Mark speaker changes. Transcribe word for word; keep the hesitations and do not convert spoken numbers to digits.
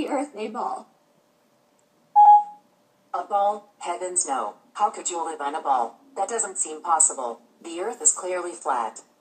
Speaker 1: the Earth a ball?
Speaker 2: A ball? Heavens no. How could you live on a ball? That doesn't seem possible. The Earth is clearly flat.